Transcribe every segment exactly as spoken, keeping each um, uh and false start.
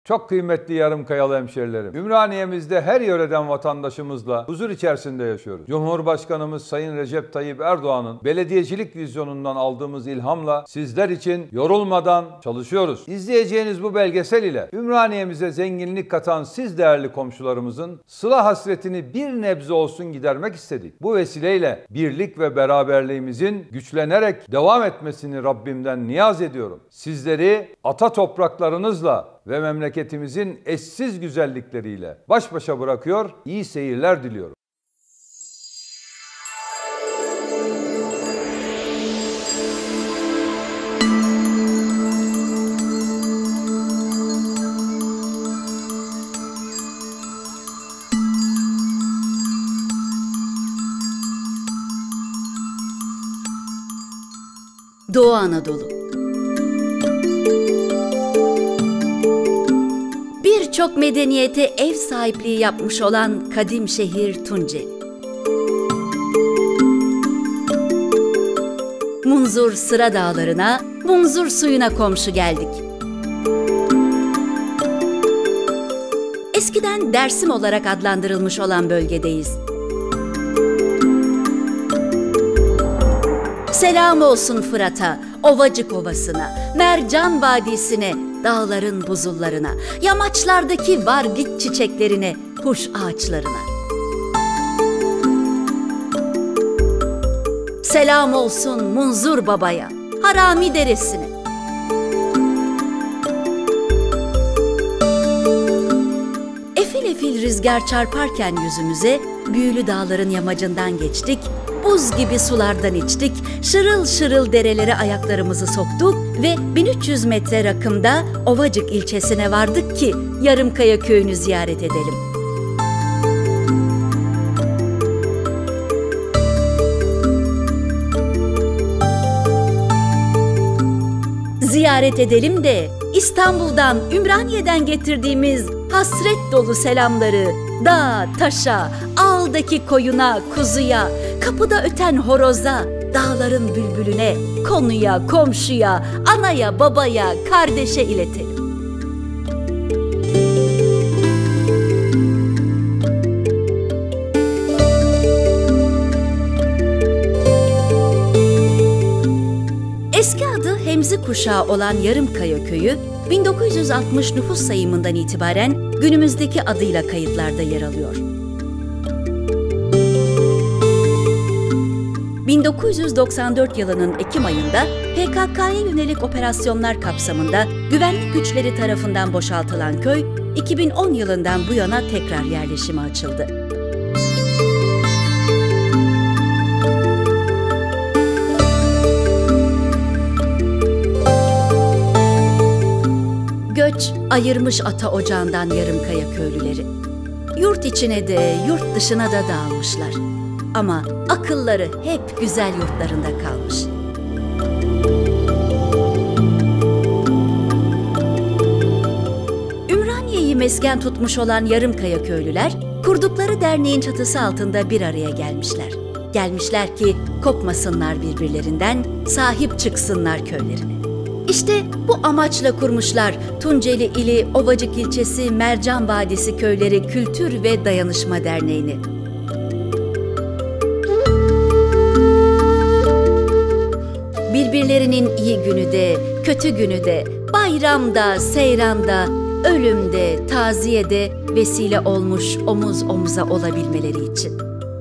Çok kıymetli Yarımkayalı hemşerilerim. Ümraniye'mizde her yöreden vatandaşımızla huzur içerisinde yaşıyoruz. Cumhurbaşkanımız Sayın Recep Tayyip Erdoğan'ın belediyecilik vizyonundan aldığımız ilhamla sizler için yorulmadan çalışıyoruz. İzleyeceğiniz bu belgesel ile Ümraniye'mize zenginlik katan siz değerli komşularımızın sıla hasretini bir nebze olsun gidermek istedik. Bu vesileyle birlik ve beraberliğimizin güçlenerek devam etmesini Rabbimden niyaz ediyorum. Sizleri ata topraklarınızla ve memleketimizin eşsiz güzellikleriyle baş başa bırakıyor, iyi seyirler diliyorum. Doğu Anadolu. Birçok medeniyete ev sahipliği yapmış olan kadim şehir Tunceli. Munzur Sıra Dağları'na, Munzur suyuna komşu geldik. Eskiden Dersim olarak adlandırılmış olan bölgedeyiz. Selam olsun Fırat'a, Ovacık Ovası'na, Mercan Vadisi'ne, dağların buzullarına, yamaçlardaki vargit çiçeklerine, kuş ağaçlarına. Selam olsun Munzur Baba'ya, Harami Deresi'ne. Efil efil rüzgar çarparken yüzümüze, büyülü dağların yamacından geçtik, buz gibi sulardan içtik, şırıl şırıl derelere ayaklarımızı soktuk ve bin üç yüz metre rakımda Ovacık ilçesine vardık ki Yarımkaya köyünü ziyaret edelim. Ziyaret edelim de İstanbul'dan, Ümraniye'den getirdiğimiz hasret dolu selamları dağa, taşa, ağıldaki koyuna, kuzuya, kapıda öten horoza, dağların bülbülüne, konuya, komşuya, anaya, babaya, kardeşe iletelim. Eski adı Hemzi Kuşağı olan Yarımkaya köyü, bin dokuz yüz altmış nüfus sayımından itibaren günümüzdeki adıyla kayıtlarda yer alıyor. bin dokuz yüz doksan dört yılının Ekim ayında P K K'ya yönelik operasyonlar kapsamında güvenlik güçleri tarafından boşaltılan köy, iki bin on yılından bu yana tekrar yerleşime açıldı. Göç ayırmış ata ocağından Yarımkaya köylüleri. Yurt içine de yurt dışına da dağılmışlar. Ama akılları hep güzel yurtlarında kalmış. Ümraniye'yi mesken tutmuş olan Yarımkaya köylüler, kurdukları derneğin çatısı altında bir araya gelmişler. Gelmişler ki kopmasınlar birbirlerinden, sahip çıksınlar köylerine. İşte bu amaçla kurmuşlar Tunceli ili Ovacık ilçesi Mercan Vadisi Köyleri Kültür ve Dayanışma Derneği'ni. Birbirlerinin iyi günü de, kötü günü de, bayramda, seyranda, ölümde, taziyede vesile olmuş omuz omuza olabilmeleri için.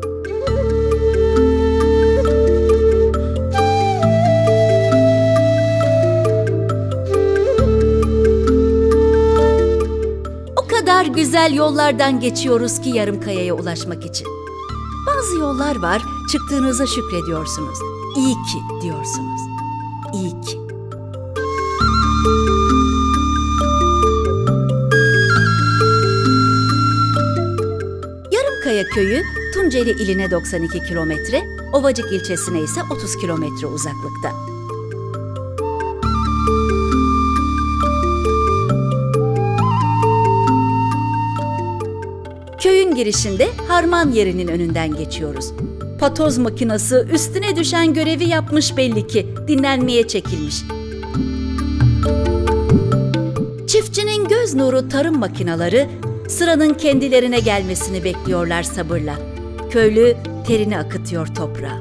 O kadar güzel yollardan geçiyoruz ki Yarımkaya'ya ulaşmak için. Bazı yollar var, çıktığınıza şükrediyorsunuz. İyi ki diyorsunuz. İyi ki. Yarımkaya köyü Tunceli iline doksan iki kilometre, Ovacık ilçesine ise otuz kilometre uzaklıkta. Köyün girişinde harman yerinin önünden geçiyoruz. Patoz makinası üstüne düşen görevi yapmış belli ki, dinlenmeye çekilmiş. Çiftçinin göz göz nuru tarım makineleri sıranın kendilerine gelmesini bekliyorlar sabırla. Köylü terini akıtıyor toprağa.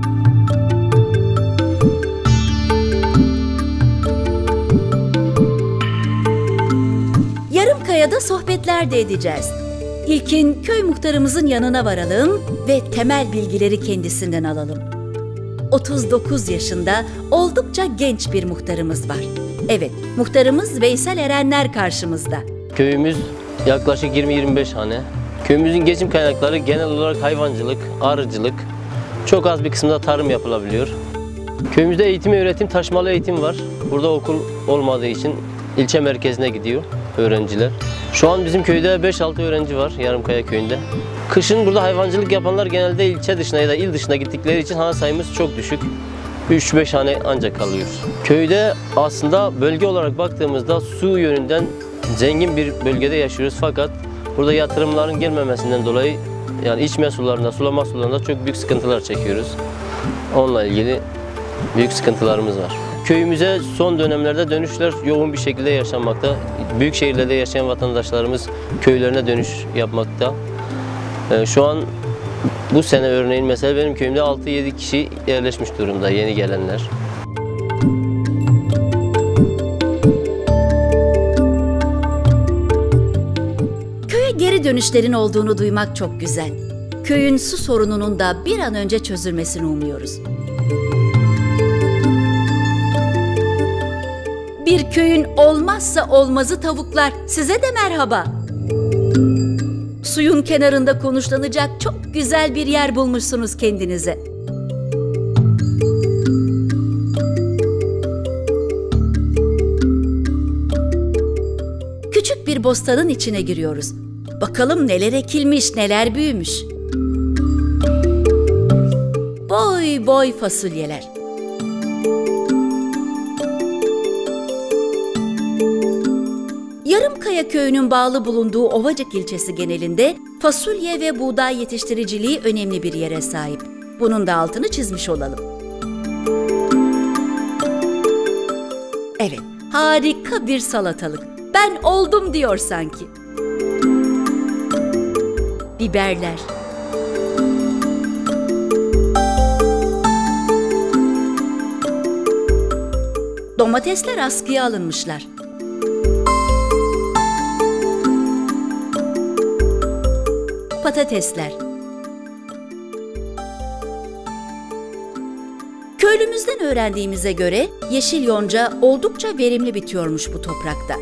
Yarımkaya'da sohbetler de edeceğiz. İlkin köy muhtarımızın yanına varalım ve temel bilgileri kendisinden alalım. otuz dokuz yaşında oldukça genç bir muhtarımız var. Evet, muhtarımız Veysel Erenler karşımızda. Köyümüz yaklaşık yirmi yirmi beş hane. Köyümüzün geçim kaynakları genel olarak hayvancılık, arıcılık, çok az bir kısmında tarım yapılabiliyor. Köyümüzde eğitim ve öğretim, taşımalı eğitim var. Burada okul olmadığı için ilçe merkezine gidiyor öğrenciler. Şu an bizim köyde beş altı öğrenci var Yarımkaya köyünde. Kışın burada hayvancılık yapanlar genelde ilçe dışına ya da il dışına gittikleri için hane sayımız çok düşük. üç beş hane ancak kalıyor. Köyde aslında bölge olarak baktığımızda su yönünden zengin bir bölgede yaşıyoruz, fakat burada yatırımların gelmemesinden dolayı yani içme sularında, sulama sularında çok büyük sıkıntılar çekiyoruz. Onunla ilgili büyük sıkıntılarımız var. Köyümüze son dönemlerde dönüşler yoğun bir şekilde yaşanmakta. Büyük şehirlerde yaşayan vatandaşlarımız köylerine dönüş yapmakta. Şu an bu sene örneğin mesela benim köyümde altı yedi kişi yerleşmiş durumda, yeni gelenler. Köye geri dönüşlerin olduğunu duymak çok güzel. Köyün su sorununun da bir an önce çözülmesini umuyoruz. Bir köyün olmazsa olmazı tavuklar. Size de merhaba. Suyun kenarında konuşlanacak çok güzel bir yer bulmuşsunuz kendinize. Küçük bir bostanın içine giriyoruz. Bakalım neler ekilmiş, neler büyümüş. Boy boy fasulyeler. Yarımkaya köyünün bağlı bulunduğu Ovacık ilçesi genelinde fasulye ve buğday yetiştiriciliği önemli bir yere sahip. Bunun da altını çizmiş olalım. Evet, harika bir salatalık. Ben oldum diyor sanki. Biberler. Domatesler askıya alınmışlar. Patatesler. Köylümüzden öğrendiğimize göre yeşil yonca oldukça verimli bitiyormuş bu toprakta.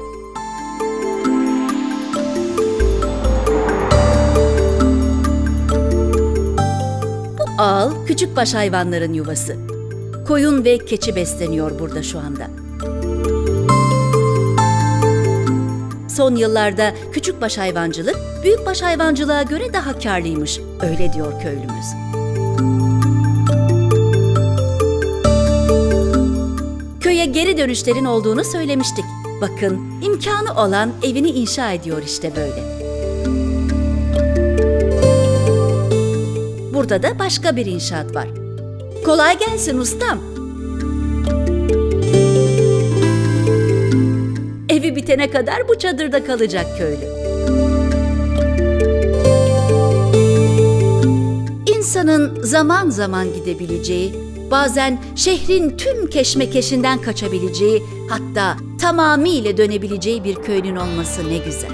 Bu ağıl küçükbaş hayvanların yuvası. Koyun ve keçi besleniyor burada şu anda. Son yıllarda küçükbaş hayvancılık büyükbaş hayvancılığa göre daha karlıymış, öyle diyor köylümüz. Köye geri dönüşlerin olduğunu söylemiştik. Bakın, imkanı olan evini inşa ediyor işte böyle. Burada da başka bir inşaat var. Kolay gelsin ustam. Evi bitene kadar bu çadırda kalacak köylü. İnsanın zaman zaman gidebileceği, bazen şehrin tüm keşmekeşinden kaçabileceği, hatta tamamıyla dönebileceği bir köyün olması ne güzel.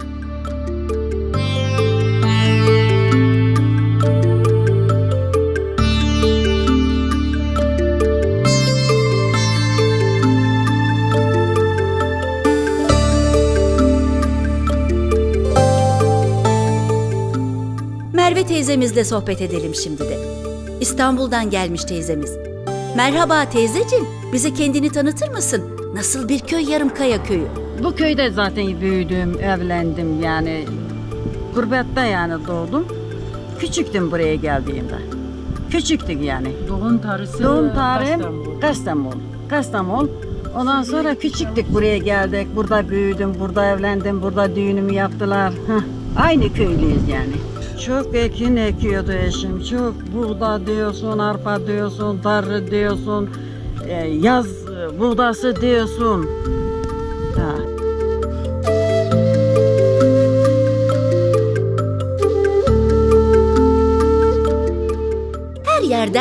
Merve teyzemizle sohbet edelim şimdi de. İstanbul'dan gelmiş teyzemiz. Merhaba teyzeciğim, bize kendini tanıtır mısın? Nasıl bir köy Yarımkaya köyü? Bu köyde zaten büyüdüm, evlendim yani. Gurbette yani doğdum. Küçüktüm buraya geldiğimde. Küçüktük yani. Doğum tarihi Doğum tarihim Kastamonu. Kastamonu. Ondan sonra küçüktük, buraya geldik. Burada büyüdüm, burada evlendim, burada düğünümü yaptılar. Heh. Aynı köylüyüz yani. Çok ekin ekiyordu eşim. Çok buğda diyorsun, arpa diyorsun, darı diyorsun, e, yaz buğdası diyorsun. Ha.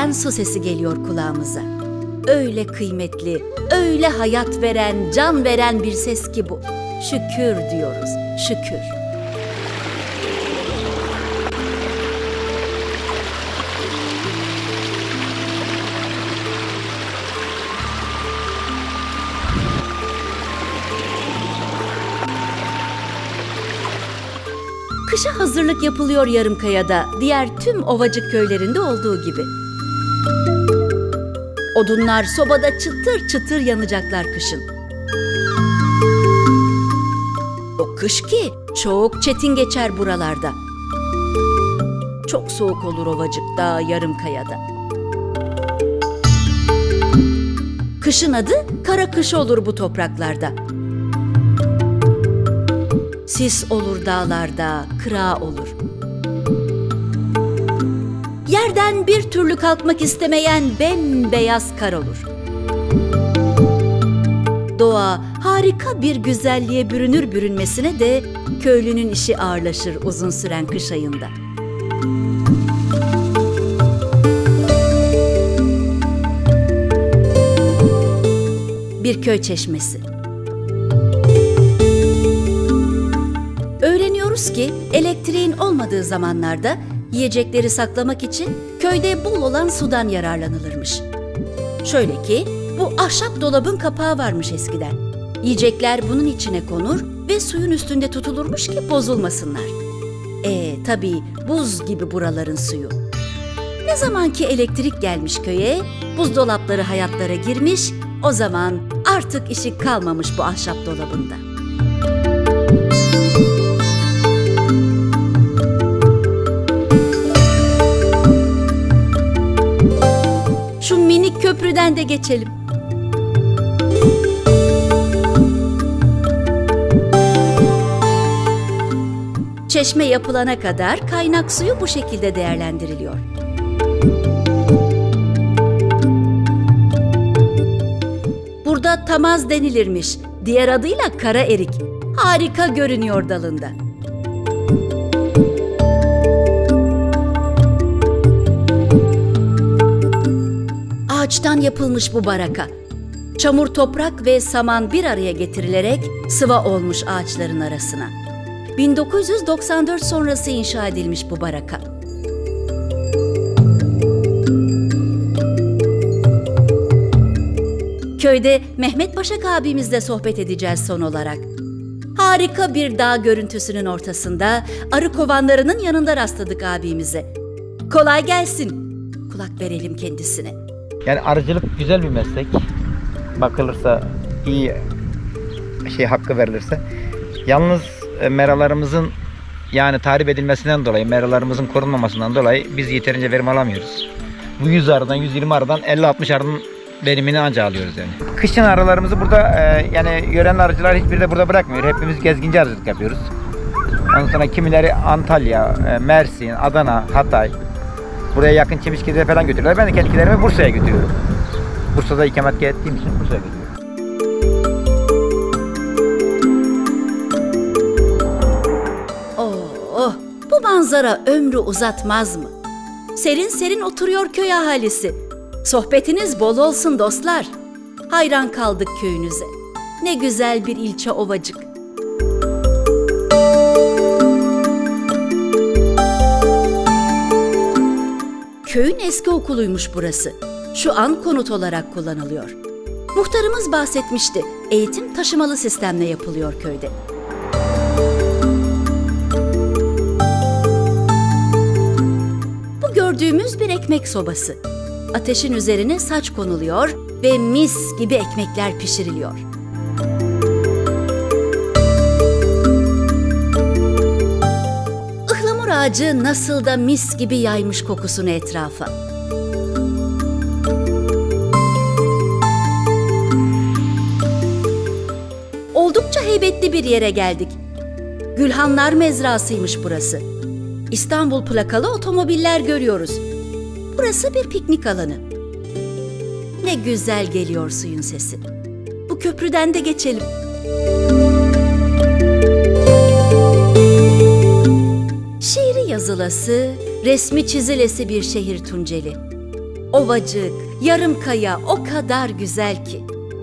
akan su sesi geliyor kulağımıza. Öyle kıymetli, öyle hayat veren, can veren bir ses ki bu. Şükür diyoruz, şükür. Kışa hazırlık yapılıyor Yarımkaya'da, diğer tüm ovacık köylerinde olduğu gibi. Odunlar sobada çıtır çıtır yanacaklar kışın. O kış ki çok çetin geçer buralarda. Çok soğuk olur ovacıkta, Yarımkaya'da. Kışın adı kara kış olur bu topraklarda. Sis olur dağlarda, kıra olur. Yerden bir türlü kalkmak istemeyen bembeyaz kar olur. Doğa harika bir güzelliğe bürünür bürünmesine de köylünün işi ağırlaşır uzun süren kış ayında. Bir köy çeşmesi. Öğreniyoruz ki elektriğin olmadığı zamanlarda yiyecekleri saklamak için köyde bol olan sudan yararlanılırmış. Şöyle ki bu ahşap dolabın kapağı varmış eskiden. Yiyecekler bunun içine konur ve suyun üstünde tutulurmuş ki bozulmasınlar. E tabii buz gibi buraların suyu. Ne zaman ki elektrik gelmiş köye, buzdolapları hayatlara girmiş, o zaman artık işi kalmamış bu ahşap dolabında. Şu minik köprüden de geçelim. Çeşme yapılana kadar kaynak suyu bu şekilde değerlendiriliyor. Burada tamaz denilirmiş, diğer adıyla kara erik. Harika görünüyor dalında. Ağaçtan yapılmış bu baraka. Çamur, toprak ve saman bir araya getirilerek sıva olmuş ağaçların arasına. bin dokuz yüz doksan dört sonrası inşa edilmiş bu baraka. Köyde Mehmet Başak abimizle sohbet edeceğiz son olarak. Harika bir dağ görüntüsünün ortasında arı kovanlarının yanında rastladık abimize. Kolay gelsin. Kulak verelim kendisine. Yani arıcılık güzel bir meslek. Bakılırsa, iyi şey hakkı verilirse. Yalnız e, meralarımızın yani tahrip edilmesinden dolayı, meralarımızın korunmamasından dolayı biz yeterince verim alamıyoruz. Bu yüz arıdan, yüz yirmi arıdan elli altmış arının verimini anca alıyoruz yani. Kışın arılarımızı burada e, yani yören arıcılar hiçbiri de burada bırakmıyor. Hepimiz gezginci arıcılık yapıyoruz. Ondan sonra kimileri Antalya, e, Mersin, Adana, Hatay. Buraya yakın Çemişköy'e falan götürüyorlar. Ben de kendilerimi Bursa'ya götürüyorum. Bursa'da ikamet ettiğim için Bursa'ya götürüyorum. Oh, bu manzara ömrü uzatmaz mı? Serin serin oturuyor köy ahalisi. Sohbetiniz bol olsun dostlar. Hayran kaldık köyünüze. Ne güzel bir ilçe Ovacık. Köyün eski okuluymuş burası. Şu an konut olarak kullanılıyor. Muhtarımız bahsetmişti. Eğitim taşımalı sistemle yapılıyor köyde. Bu gördüğümüz bir ekmek sobası. Ateşin üzerine saç konuluyor ve mis gibi ekmekler pişiriliyor. Ihlamur ağacı nasıl da mis gibi yaymış kokusunu etrafa. Oldukça heybetli bir yere geldik. Gülhanlar mezrasıymış burası. İstanbul plakalı otomobiller görüyoruz. Burası bir piknik alanı. Ne güzel geliyor suyun sesi. Bu köprüden de geçelim. Şiiri yazılası, resmi çizilesi bir şehir Tunceli. ovacık, Yarımkaya o kadar güzel ki.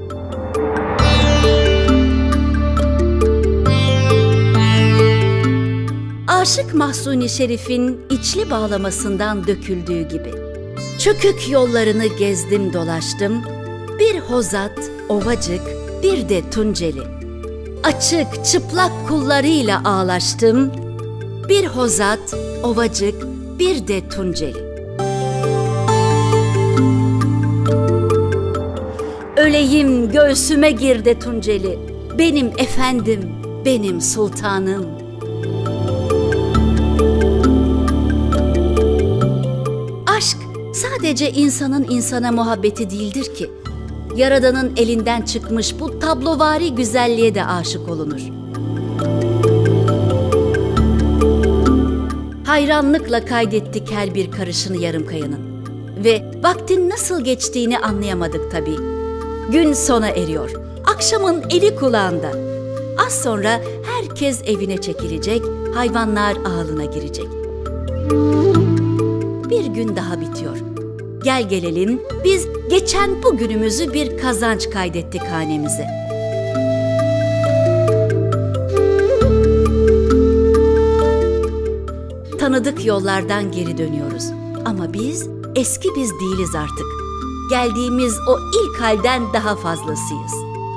Aşık Mahsuni Şerif'in içli bağlamasından döküldüğü gibi. Çökük yollarını gezdim dolaştım, bir Hozat, ovacık, bir de Tunceli. Açık, çıplak kullarıyla ağlaştım, bir Hozat, ovacık, bir de Tunceli. Öleyim göğsüme gir de Tunceli, benim efendim, benim sultanım. Aşk sadece insanın insana muhabbeti değildir ki. Yaradan'ın elinden çıkmış bu tablovari güzelliğe de aşık olunur. Hayranlıkla kaydettik her bir karışını Yarımkaya'nın. Ve vaktin nasıl geçtiğini anlayamadık tabii. Gün sona eriyor. Akşamın eli kulağında. Az sonra herkes evine çekilecek, hayvanlar ağılına girecek. Bir gün daha bitiyor. Gel gelelim, biz geçen bu günümüzü bir kazanç kaydettik hanemize. Tanıdık yollardan geri dönüyoruz. Ama biz eski biz değiliz artık. Geldiğimiz o ilk halden daha fazlasıyız.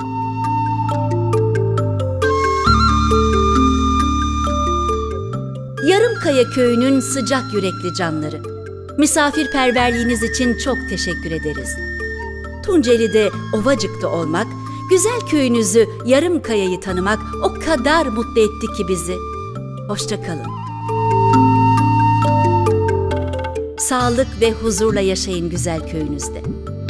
Yarımkaya köyünün sıcak yürekli canları. Misafirperverliğiniz için çok teşekkür ederiz. Tunceli'de, Ovacık'ta olmak, güzel köyünüzü, Yarımkaya'yı tanımak o kadar mutlu etti ki bizi. Hoşça kalın. Sağlık ve huzurla yaşayın güzel köyünüzde.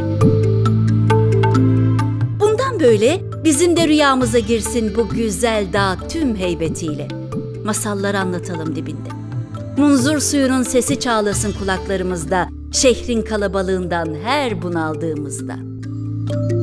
Bundan böyle bizim de rüyamıza girsin bu güzel dağ tüm heybetiyle. Masalları anlatalım dibinde. Munzur suyunun sesi çağlasın kulaklarımızda, şehrin kalabalığından her bunaldığımızda.